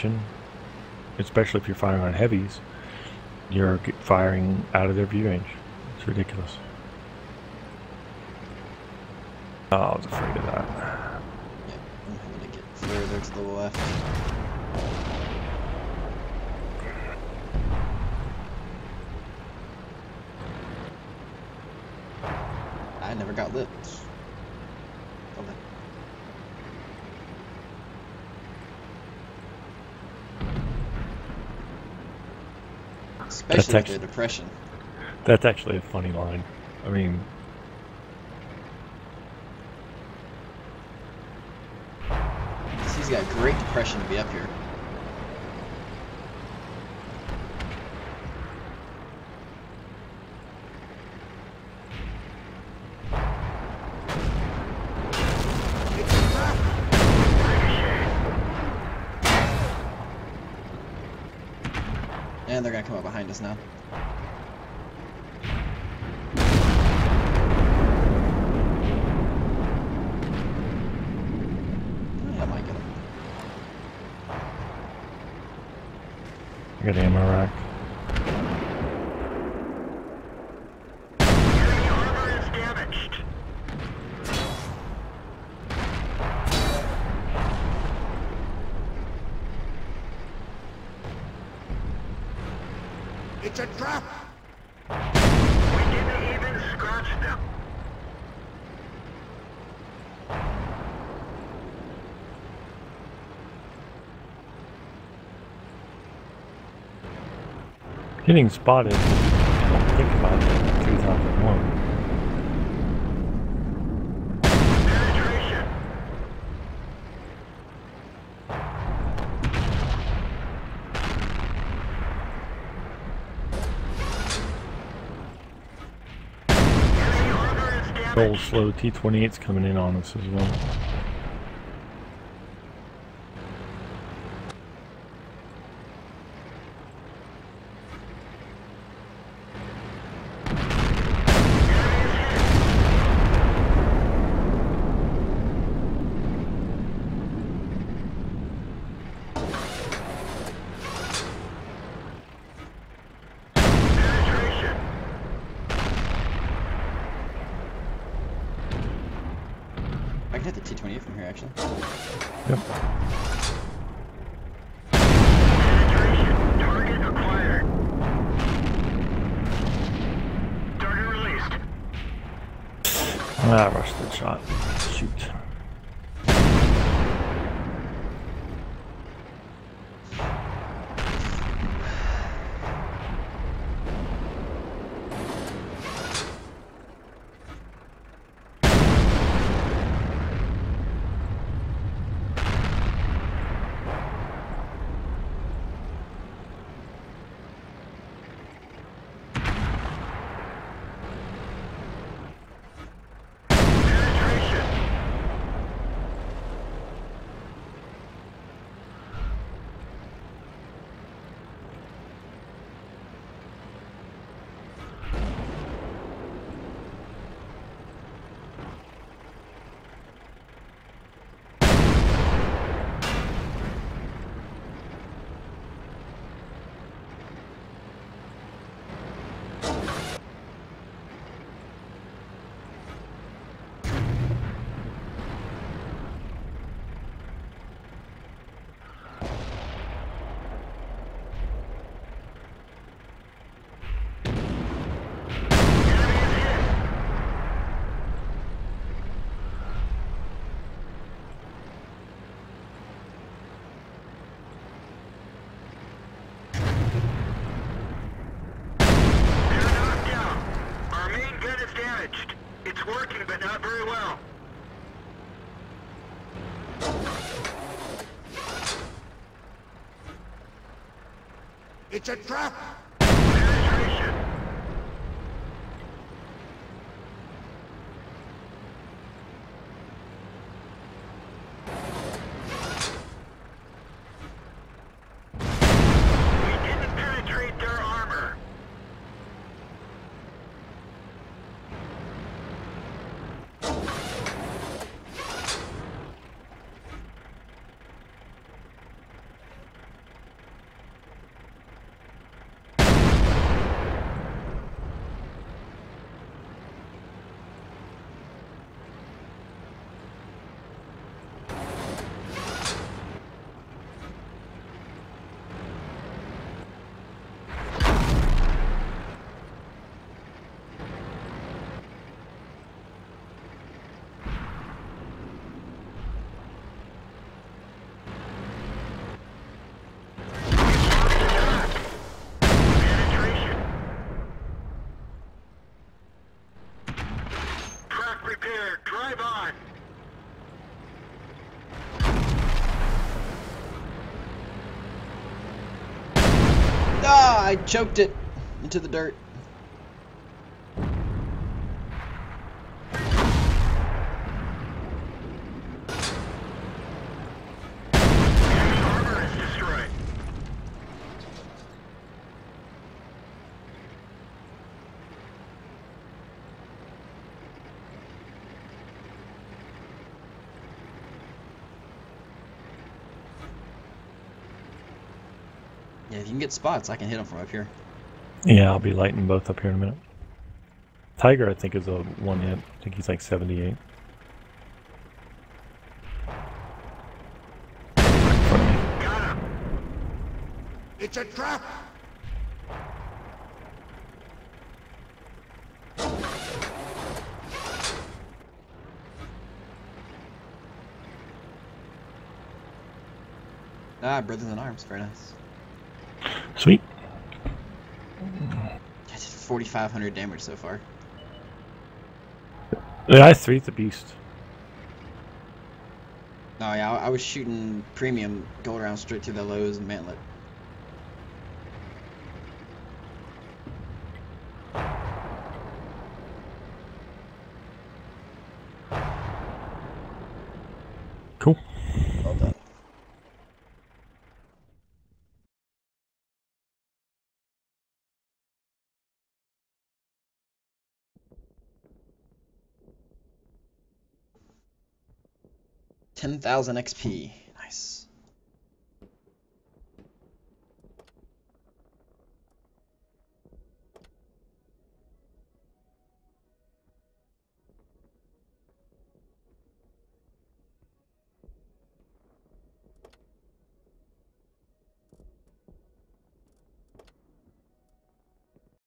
depression, especially if you're firing on heavies, you're firing out of their view range. It's ridiculous. Oh, I was afraid of that. Yep, I'm having to get further to the left. I never got lit. Okay. Especially with the depression. That's actually a funny line. I mean, he's got great depression to be up here. And they're gonna come up behind us now. I might get him. I got ammo rack. Enemy armor is damaged. It's a trap! We didn't even scratch them. Getting spotted. Don't think about it in 2001. Penetration. Enemy armor is damaged. Old slow T-28's coming in on us as well. Penetration. I can hit the T-28 from here, actually. Yep. Penetration. Target acquired. Target released. Ah, I rushed that shot. Shoot. Penetration. Damaged. It's working, but not very well. It's a trap! Penetration. We didn't penetrate their armor. Ah, I choked it into the dirt. Enemy armor is destroyed. Yeah, if you can get spots, I can hit them from up here. Yeah, I'll be lighting both up here in a minute. Tiger, I think, is a one hit. I think he's like 78. Got him. It's a trap. Ah, Brothers in Arms, very nice. Sweet. I did 4,500 damage so far. The I-3's a beast. Oh yeah, I was shooting premium gold rounds straight to the lows and mantlet. Cool. Well done. $10,000 XP.